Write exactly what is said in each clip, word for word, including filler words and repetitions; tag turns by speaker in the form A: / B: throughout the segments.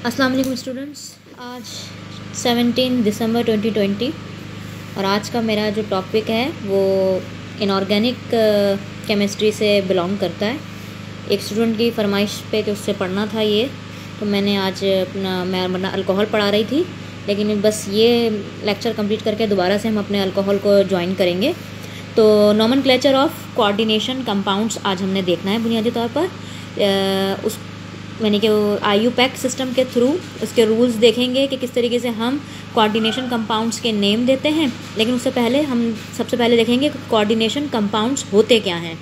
A: अस्सलाम वालेकुम स्टूडेंट्स। आज सत्रह दिसंबर ट्वेंटी ट्वेंटी और आज का मेरा जो टॉपिक है वो इनऑर्गेनिक केमिस्ट्री से बिलोंग करता है। एक स्टूडेंट की फरमाइश पे कि उससे पढ़ना था ये, तो मैंने आज अपना मैं अपना अल्कोहल पढ़ा रही थी, लेकिन बस ये लेक्चर कंप्लीट करके दोबारा से हम अपने अल्कोहल को ज्वाइन करेंगे। तो नॉमेनक्लेचर ऑफ कोऑर्डिनेशन कंपाउंड्स आज हमने देखना है बुनियादी तौर पर। उस यानी कि आई यू पैक सिस्टम के थ्रू उसके रूल्स देखेंगे कि किस तरीके से हम कोऑर्डिनेशन कंपाउंड्स के नेम देते हैं। लेकिन उससे पहले हम सबसे पहले देखेंगे कि कोऑर्डिनेशन कंपाउंड्स होते क्या हैं।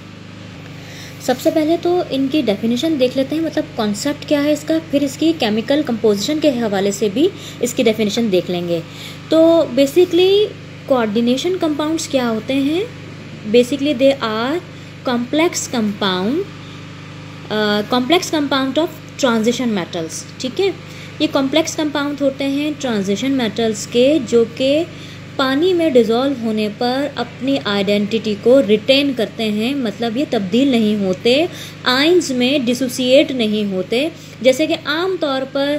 A: सबसे पहले तो इनकी डेफिनेशन देख लेते हैं, मतलब कॉन्सेप्ट क्या है इसका, फिर इसकी केमिकल कंपोजिशन के हवाले से भी इसकी डेफिनेशन देख लेंगे। तो बेसिकली कोऑर्डिनेशन कंपाउंड्स क्या होते हैं? Basically they are complex compound complex compound of transition metals. ठीक है, ये कॉम्प्लेक्स कंपाउंड होते हैं ट्रांजिशन मेटल्स के, जो कि पानी में डिज़ोल्व होने पर अपनी आइडेंटिटी को रिटेन करते हैं, मतलब ये तब्दील नहीं होते, आयंस में डिसोसिएट नहीं होते। जैसे कि आम तौर पर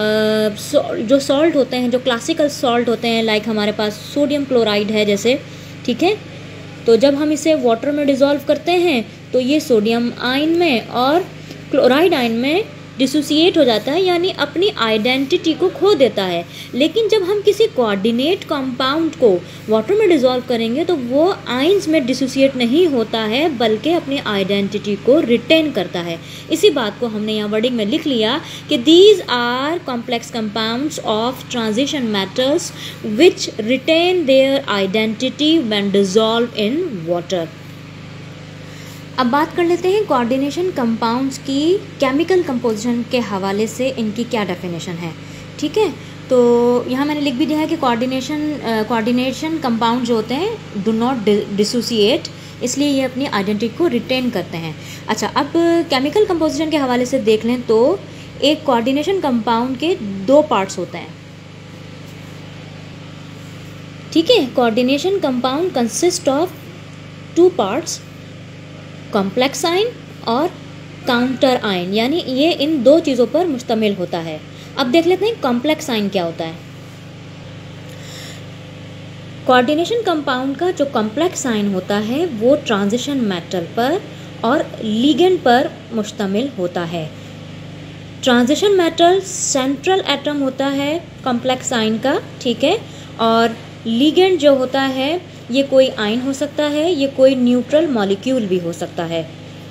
A: आ, जो सॉल्ट होते हैं, जो क्लासिकल सॉल्ट होते हैं, लाइक हमारे पास सोडियम क्लोराइड है जैसे, ठीक है, तो जब हम इसे वाटर में डिज़ोल्व करते हैं तो ये सोडियम आयन में और क्लोराइड आयन में डिसोसिएट हो जाता है, यानी अपनी आइडेंटिटी को खो देता है। लेकिन जब हम किसी कोऑर्डिनेट कंपाउंड को वाटर में डिज़ोल्व करेंगे तो वो आयंस में डिसोसिएट नहीं होता है, बल्कि अपनी आइडेंटिटी को रिटेन करता है। इसी बात को हमने यहाँ वर्डिंग में लिख लिया कि these are complex compounds of transition metals which retain their identity when dissolve in water. अब बात कर लेते हैं कोऑर्डिनेशन कंपाउंड्स की केमिकल कंपोजिशन के हवाले से इनकी क्या डेफिनेशन है। ठीक है, तो यहाँ मैंने लिख भी दिया है कि कोऑर्डिनेशन कोऑर्डिनेशन कंपाउंड जो होते हैं डू नॉट डिसोसिएट, इसलिए ये अपनी आइडेंटिटी को रिटेन करते हैं। अच्छा, अब केमिकल कंपोजिशन के हवाले से देख लें तो एक कोऑर्डिनेशन कंपाउंड के दो पार्ट्स होते हैं। ठीक है, coordination compound consist of two parts, complex ion और काउंटर आयन, यानी ये इन दो चीज़ों पर मुश्तमिल होता है। अब देख लेते हैं कॉम्प्लेक्स आयन क्या होता है। कोऑर्डिनेशन कंपाउंड का जो कॉम्प्लेक्स आयन होता है वो ट्रांजिशन मेटल पर और लिगेंड पर मुश्तमिल होता है। ट्रांजिशन मेटल सेंट्रल एटम होता है कॉम्प्लेक्स आयन का, ठीक है, और लिगेंड जो होता है ये कोई आयन हो सकता है, ये कोई न्यूट्रल मॉलिक्यूल भी हो सकता है।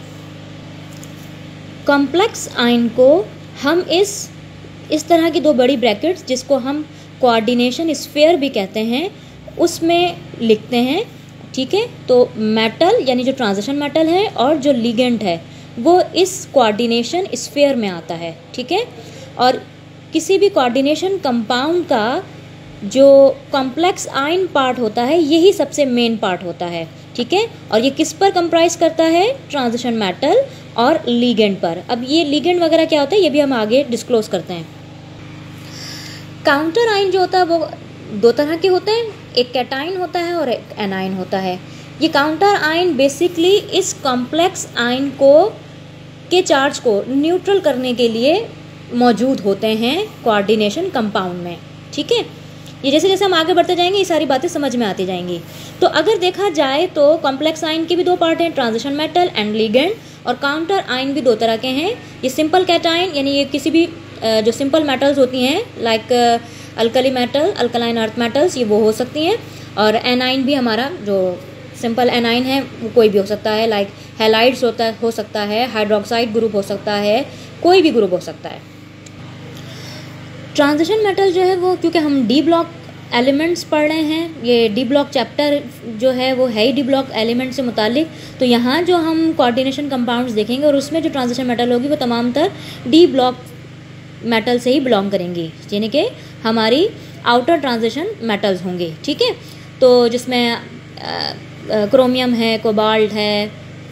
A: कॉम्प्लेक्स आयन को हम इस इस तरह की दो बड़ी ब्रैकेट्स, जिसको हम कोऑर्डिनेशन स्फीयर भी कहते हैं, उसमें लिखते हैं। ठीक है, तो मेटल यानी जो ट्रांजिशन मेटल है और जो लिगेंड है वो इस कोऑर्डिनेशन स्फीयर में आता है। ठीक है, और किसी भी कोऑर्डिनेशन कंपाउंड का जो कॉम्प्लेक्स आयन पार्ट होता है यही सबसे मेन पार्ट होता है। ठीक है, और ये किस पर कंप्राइज करता है? ट्रांजिशन मेटल और लिगेंड पर। अब ये लिगेंड वगैरह क्या होता है ये भी हम आगे डिस्क्लोज करते हैं। काउंटर आयन जो होता है वो दो तरह के होते हैं, एक कैटायन होता है और एक एनायन होता है। ये काउंटर आयन बेसिकली इस कॉम्प्लेक्स आयन को के चार्ज को न्यूट्रल करने के लिए मौजूद होते हैं कोऑर्डिनेशन कंपाउंड में। ठीक है, ये जैसे जैसे हम आगे बढ़ते जाएंगे ये सारी बातें समझ में आती जाएंगी। तो अगर देखा जाए तो कॉम्प्लेक्स आयन के भी दो पार्ट हैं, ट्रांजिशन मेटल एंड लिगेंड, और काउंटर आयन भी दो तरह के हैं। ये सिंपल कैटायन यानी ये किसी भी जो सिंपल मेटल्स होती हैं like alkali metal, alkaline earth metals, ये वो हो सकती हैं। और एनाइन भी हमारा जो सिंपल एनाइन है वो कोई भी हो सकता है, लाइक हैलाइड्स होता हो सकता है, हाइड्रोक्साइड ग्रुप हो सकता है, कोई भी ग्रुप हो सकता है। ट्रांजिशन मेटल जो है वो, क्योंकि हम डी ब्लॉक एलिमेंट्स पढ़ रहे हैं, ये डी ब्लॉक चैप्टर जो है वो है ही डी ब्लॉक एलिमेंट से मुतालिक, तो यहाँ जो हम कोऑर्डिनेशन कंपाउंड्स देखेंगे और उसमें जो ट्रांजिशन मेटल होगी वो तमाम तर डी ब्लॉक मेटल से ही बिलोंग करेंगी, यानी कि हमारी आउटर ट्रांजिशन मेटल्स होंगे। ठीक है, तो जिसमें क्रोमियम है, कोबाल्ट है,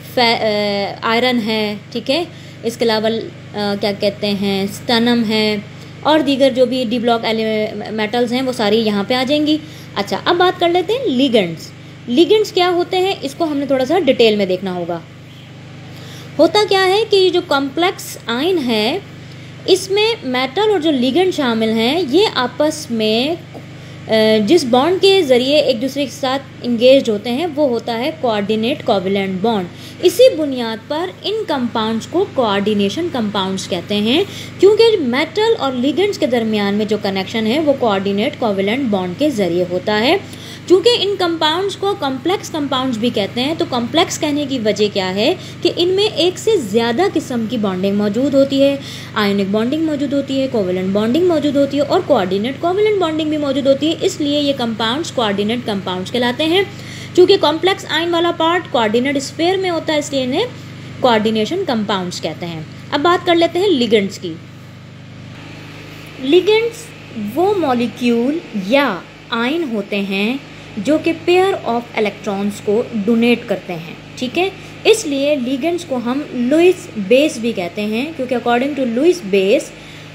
A: आयरन है, ठीक है, इसके अलावा क्या कहते हैं स्टनम है, और दीगर जो भी डी ब्लॉक मेटल्स हैं वो सारी यहाँ पे आ जाएंगी। अच्छा, अब बात कर लेते हैं लिगेंड्स। लिगेंड्स क्या होते हैं इसको हमने थोड़ा सा डिटेल में देखना होगा। होता क्या है कि जो कॉम्प्लेक्स आयन है इसमें मेटल और जो लिगेंड शामिल हैं ये आपस में जिस बॉन्ड के ज़रिए एक दूसरे के साथ इंगेज होते हैं वो होता है कोऑर्डिनेट कोवैलेंट बॉन्ड। इसी बुनियाद पर इन कंपाउंड्स को कोऑर्डिनेशन कंपाउंड्स कहते हैं, क्योंकि मेटल और लिगेंड्स के दरमियान में जो कनेक्शन है वो कोऑर्डिनेट कोवैलेंट बॉन्ड के ज़रिए होता है। चूँकि इन कंपाउंड्स को कॉम्प्लेक्स कंपाउंड्स भी कहते हैं, तो कॉम्प्लेक्स कहने की वजह क्या है कि इनमें एक से ज़्यादा किस्म की बॉन्डिंग मौजूद होती है। आयोनिक बॉन्डिंग मौजूद होती है, कोवैलेंट बॉन्डिंग मौजूद होती है और कोऑर्डिनेट कोवैलेंट बॉन्डिंग भी मौजूद होती है। इसलिए ये कंपाउंड्स कोऑर्डिनेट कंपाउंड्स कहलाते हैं। चूँकि कॉम्प्लेक्स आयन वाला पार्ट कोऑर्डिनेट स्फीयर में होता है, इसलिए इन्हें कोऑर्डिनेशन कंपाउंड्स कहते हैं। अब बात कर लेते हैं लिगेंड्स की। लिगेंड्स वो मॉलिक्यूल या आयन होते हैं जो कि पेयर ऑफ इलेक्ट्रॉन्स को डोनेट करते हैं, ठीक है। इसलिए लिगेंड्स को हम लुईस बेस भी कहते हैं, क्योंकि अकॉर्डिंग टू लुईस बेस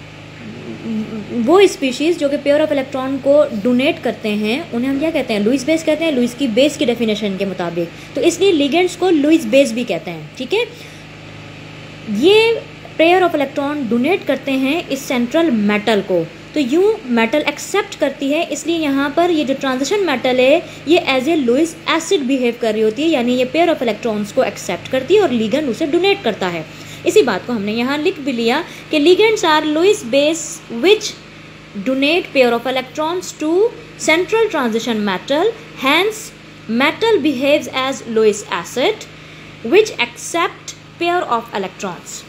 A: वो स्पीशीज़ जो कि पेयर ऑफ इलेक्ट्रॉन को डोनेट करते हैं उन्हें हम क्या कहते हैं, लुईस बेस कहते हैं, लुईस की बेस की डेफिनेशन के मुताबिक। तो इसलिए लिगेंड्स को लुईस बेस भी कहते हैं, ठीक है। ये पेयर ऑफ इलेक्ट्रॉन डोनेट करते हैं इस सेंट्रल मेटल को, तो यूँ मेटल एक्सेप्ट करती है। इसलिए यहाँ पर ये जो ट्रांजिशन मेटल है ये as a Lewis acid behave कर रही होती है, यानी ये पेयर ऑफ इलेक्ट्रॉन्स को एक्सेप्ट करती है और लिगेंड उसे डोनेट करता है। इसी बात को हमने यहाँ लिख भी लिया कि ligands are Lewis base which donate pair of electrons to central transition metal, hence metal behaves as Lewis acid which accept pair of electrons.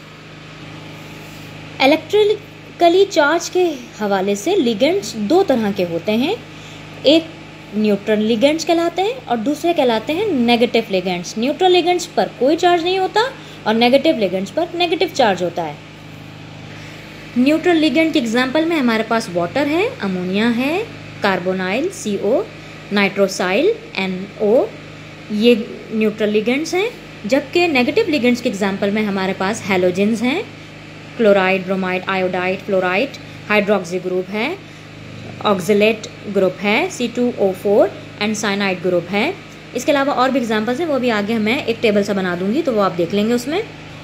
A: Electrically charge के हवाले से लिगेंड्स दो तरह के होते हैं, एक न्यूट्रल लिगेंड्स कहलाते हैं और दूसरे कहलाते हैं नेगेटिव लिगेंड्स। न्यूट्रल लिगेंड्स पर कोई चार्ज नहीं होता और नेगेटिव लिगेंड्स पर नेगेटिव चार्ज होता है। न्यूट्रल लिगेंड के एग्जांपल में हमारे पास वाटर है, अमोनिया है, carbonyl C O, nitrosyl N O, ये न्यूट्रल लिगेंड्स हैं। जबकि नेगेटिव लिगेंड्स के एग्जांपल में हमारे पास हैलोजेंस हैं, chloride, bromide, iodide, fluoride, hydroxy group है, ऑक्जेलेट ग्रुप है, C two O four and cyanide group है। इसके अलावा और भी एग्जांपल्स हैं, वो भी आगे मैं एक टेबल सा बना दूंगी तो वो आप देख लेंगे। उसमें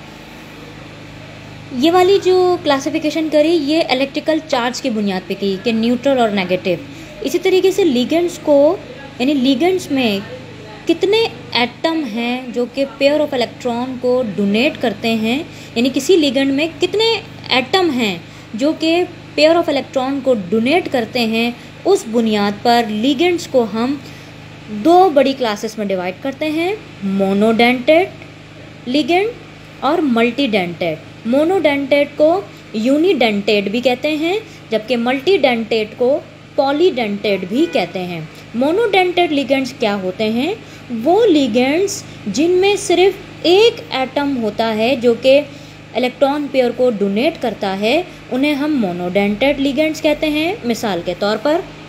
A: ये वाली जो क्लासिफिकेशन करी ये इलेक्ट्रिकल चार्ज की बुनियाद पे की कि न्यूट्रल और नेगेटिव। इसी तरीके से लिगेंड्स को, यानी लिगेंड्स में कितने एटम हैं जो कि पेयर ऑफ इलेक्ट्रॉन को डोनेट करते हैं, यानी किसी लिगेंड में कितने एटम हैं जो कि पेयर ऑफ इलेक्ट्रॉन को डोनेट करते हैं, उस बुनियाद पर लिगेंड्स को हम दो बड़ी क्लासेस में डिवाइड करते हैं, मोनोडेंटेड लिगेंड और मल्टीडेंटेड। मोनोडेंटेड को यूनिडेंटेड भी कहते हैं, जबकि मल्टीडेंटेड को पॉलीडेंटेड भी कहते हैं। मोनोडेंटेड लिगेंड्स क्या होते हैं? वो लिगेंड्स जिनमें सिर्फ एक एटम होता है जो कि इलेक्ट्रॉन पेयर को डोनेट करता है, उन्हें हम मोनोडेंटेड लिगेंड्स कहते हैं। मिसाल के तौर पर